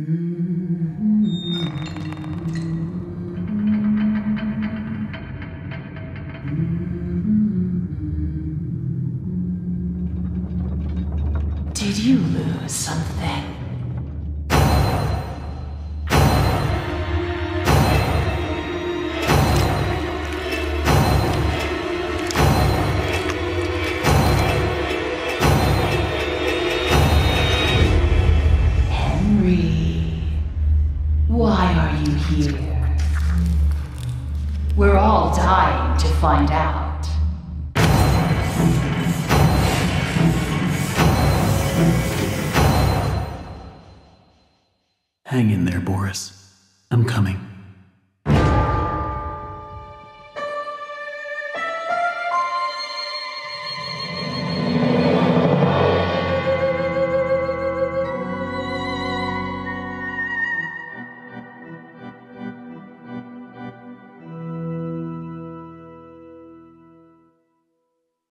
Did you lose something? Why are you here? We're all dying to find out. Hang in there, Boris. I'm coming.